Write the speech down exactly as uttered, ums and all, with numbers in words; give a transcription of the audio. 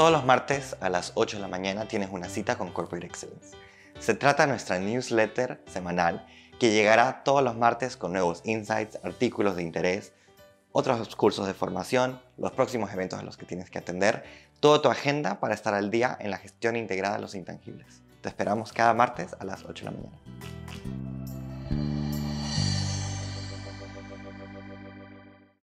Todos los martes a las ocho de la mañana tienes una cita con Corporate Excellence. Se trata de nuestra newsletter semanal que llegará todos los martes con nuevos insights, artículos de interés, otros cursos de formación, los próximos eventos a los que tienes que atender, toda tu agenda para estar al día en la gestión integrada de los intangibles. Te esperamos cada martes a las ocho de la mañana.